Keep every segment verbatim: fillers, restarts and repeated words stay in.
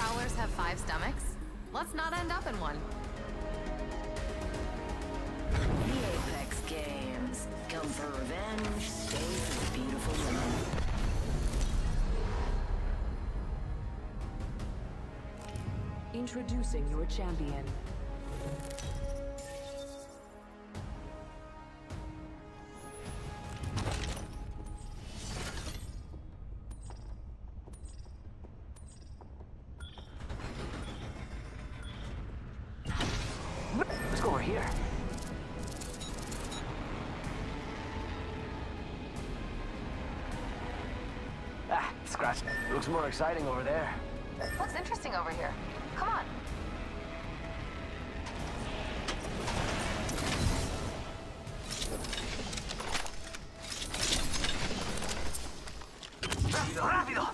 Prowlers have five stomachs? Let's not end up in one. The Apex Games. Come for revenge, stay for the beautiful women. Introducing your champion. Let's go over here. Ah, scratch. Looks more exciting over there. Looks interesting over here. Come on. Rápido, rápido.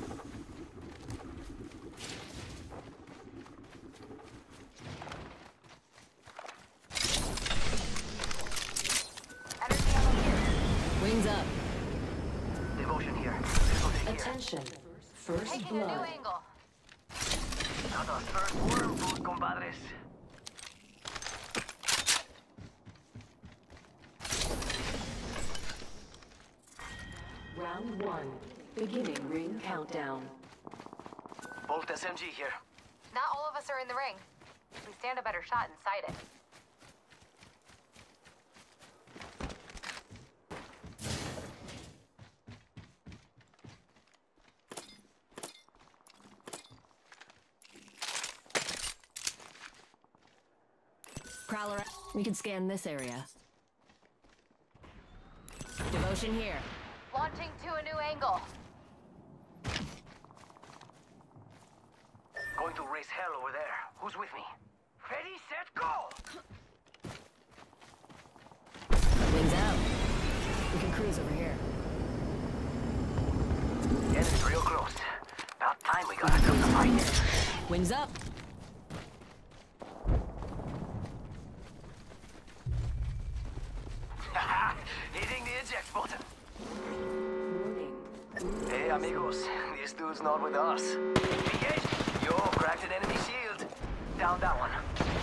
Energy ammo here. Wings up. Devotion here. This will take care. Attention. First Taking a new blood. angle. Not our first worm food, compadres. Round one. Beginning ring countdown. Bolt S M G here. Not all of us are in the ring. We stand a better shot inside it. Prowler, we can scan this area. Devotion here. Launching to a new angle. Going to raise hell over there. Who's with me? Ready, set, go! Wings out. We can cruise over here. Enemy's real close. About time we got ourselves a fight. Wings up. Hitting the eject button. Warning. Hey, amigos. This dude's not with us. Engage. Yo, cracked an enemy shield. Down that one.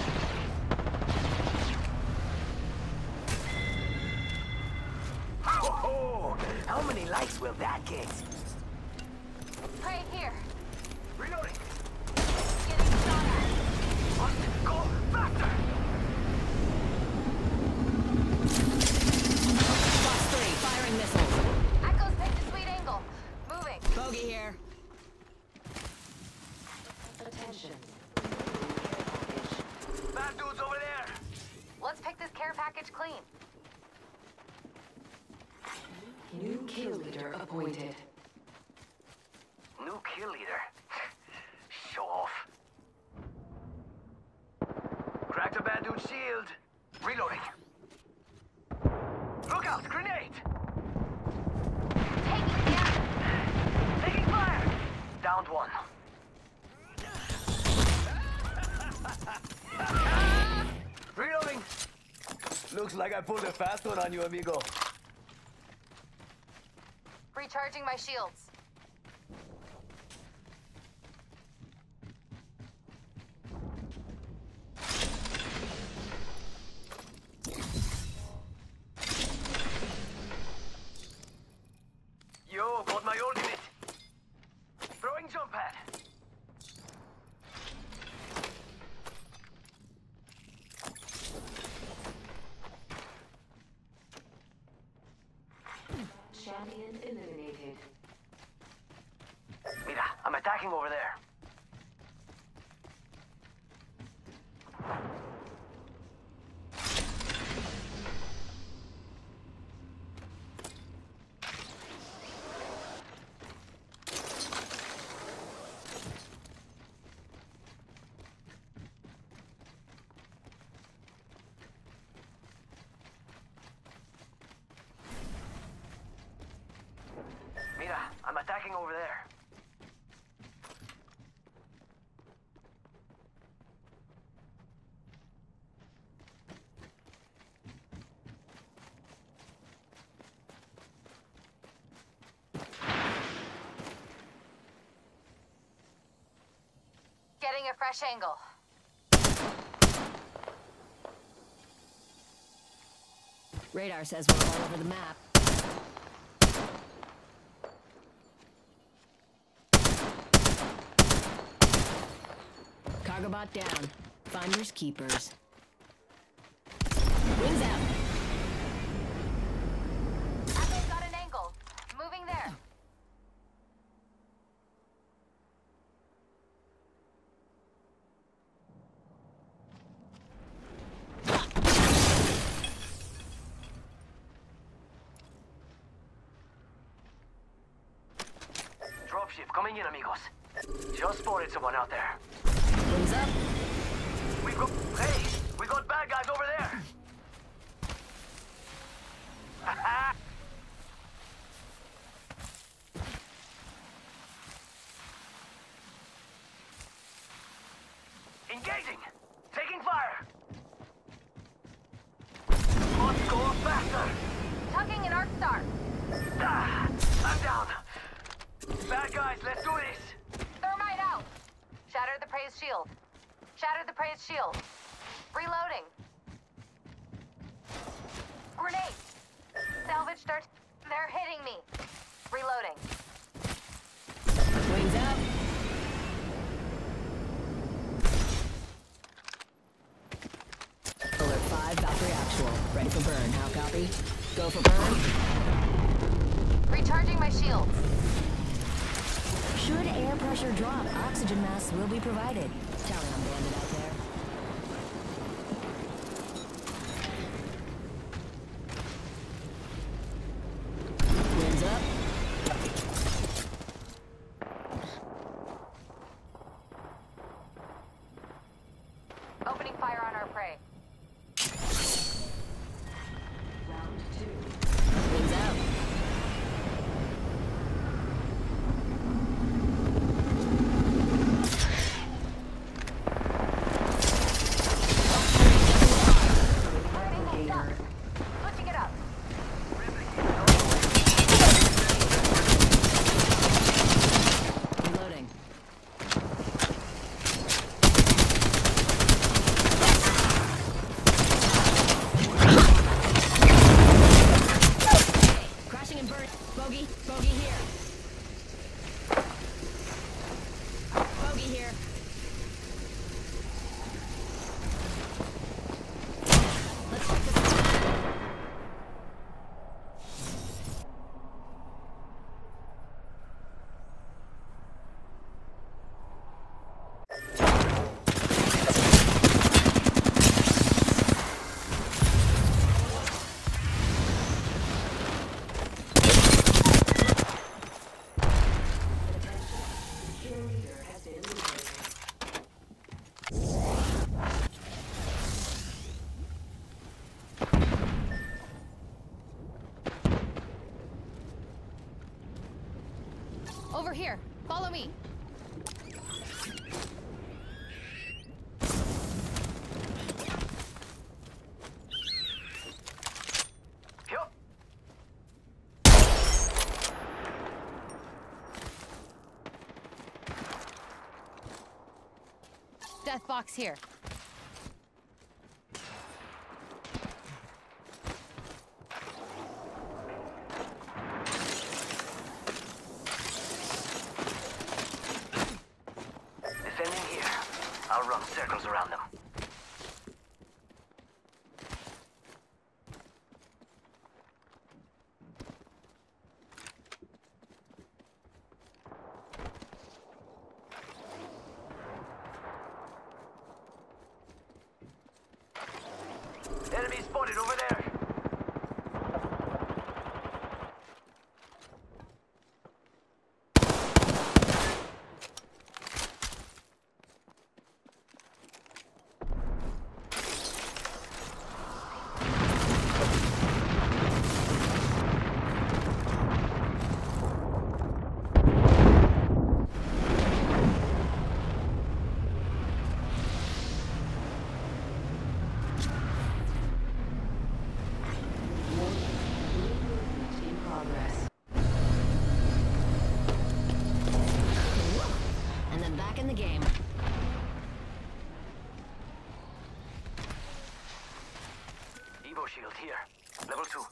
Ho-ho! How many likes will that get? Right here. Reloading. Getting shot at. Must go faster! Box three, firing missiles. Echo's picked a sweet angle. Moving. Bogey here. Attention. Bad dudes over there. Let's pick this care package clean. New kill leader appointed. New kill leader. Show off. Cracked a bad dude's shield. Reloading. Look out! Grenade! Taking fire. Taking fire! Downed one. Reloading! Looks like I pulled a fast one on you, amigo. Recharging my shields. Yo, got my ultimate. Throwing jump pad. Champion eliminated. Mira, I'm attacking over there. Mira, I'm attacking over there. Getting a fresh angle. Radar says we're all over the map. Cargo bot down. Finders keepers. Wings out. Echo's got an angle. Moving there. Dropship coming in, amigos. Just spotted someone out there. Wings up. We've got... Hey! We got bad guys over there! Engaging! Taking fire! Let's go faster! Tucking an arc star. Ah, I'm down! Bad guys, let's do this! Thermite out. Shatter the praise shield. Shatter the praise shield. Reloading. Grenade. Salvage start. They're hitting me. Reloading. Wings out. Alert five, Valkyrie actual. Ready for burn. How copy? Go for burn. Recharging my shields. Should air pressure drop, oxygen masks will be provided. Tally on bandit out there. Wings up. Opening fire on our prey. Round two. Wings out. Burning stuff. Switching it up. Reloading. Crashing and burn. Bogey. Bogey here. Bogey here. Let's check this out. Kill leader has been eliminated. Over here. Follow me. Yup. Death box here. Defending here. I'll run circles around them. Enemy spotted over there. In progress. And then back in the game. shield here. Level two.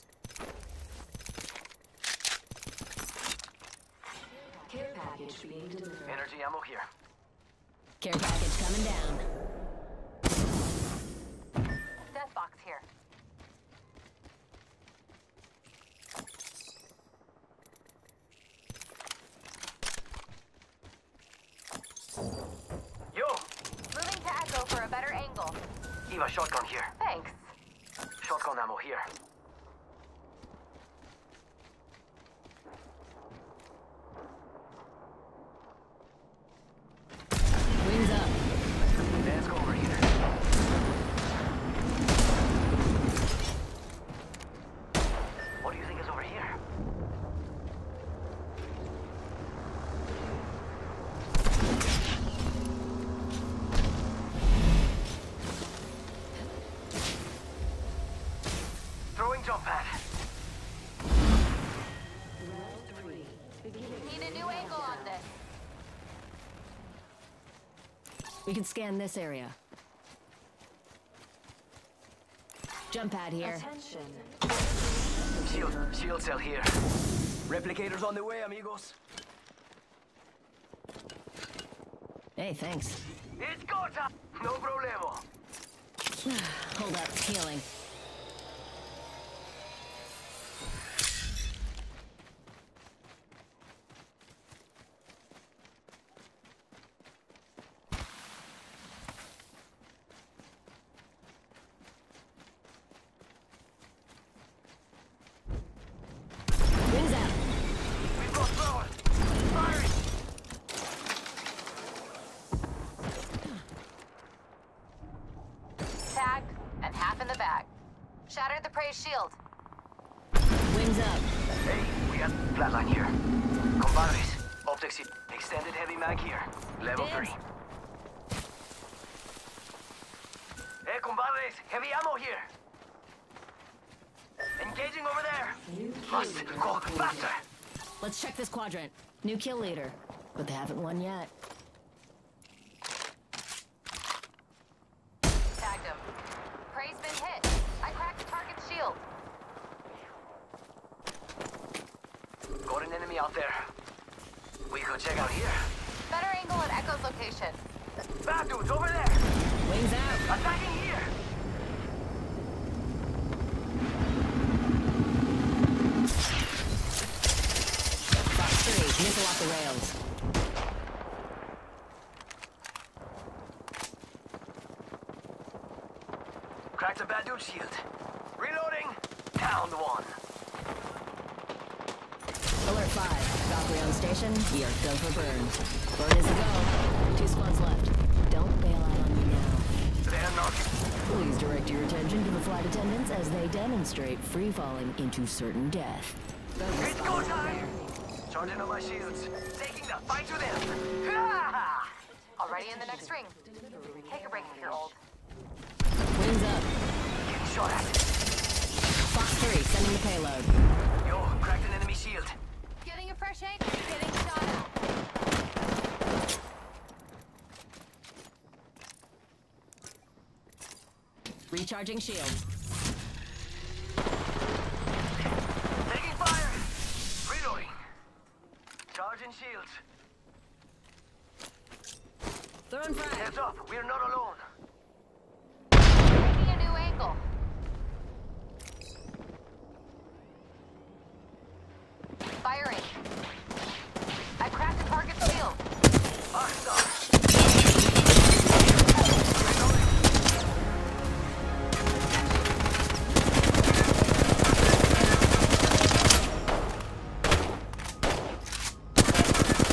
Care package being delivered. Energy ammo here. Care package coming down. Death box here. Yo! Moving to Echo for a better angle. Eva, shotgun here. Thanks. Shotgun ammo here. Wings up. Let's go over here. What do you think is over here? Throwing jump pad. Need a new angle on this. We can scan this area. Jump pad here. Attention. Shield, shield cell here. Replicators on the way, amigos. Hey, thanks. It's go time. No problemo. Hold up, healing. Wings out. We've got power. Firing. Tagged and half in the bag. Shattered the prey shield. Wings up. Hey, we got flatline here. Compadres, optics here. Extended heavy mag here. Level Dibs. three. Hey, compadres, heavy ammo here. Engaging over there. Must go faster. Let's check this quadrant. New kill leader. But they haven't won yet. Tagged him. Prey's been hit. I cracked the target's shield. Got an enemy out there. We could check out here. Better angle at Echo's location. Bad dudes over there. Wings out. Attacking here. Fox three. Missile off the rails. Cracked a bad dude shield. Reloading. Down one. Alert five. Valkyrie on station. We are go for burn. Burn is a go. Two squads left. Don't bail out on me now. They're not. Please direct your attention to the flight attendants as they demonstrate free falling into certain death. It's go time. Charging on my shields. Taking the fight to them. Ha! Already in the next ring. Take a break if you're old. Wings up. Getting shot at. Fox three, sending the payload. Yo, cracked an enemy shield. Getting a fresh angle. Getting shot at. Recharging shield. Taking fire. Reloading. Charging shields. Throwing frag. Heads up, we're not alone. Taking a new angle. Firing. I cracked the target's shield. Hostile.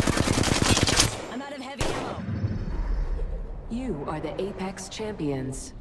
I'm out of heavy ammo. You are the Apex champions.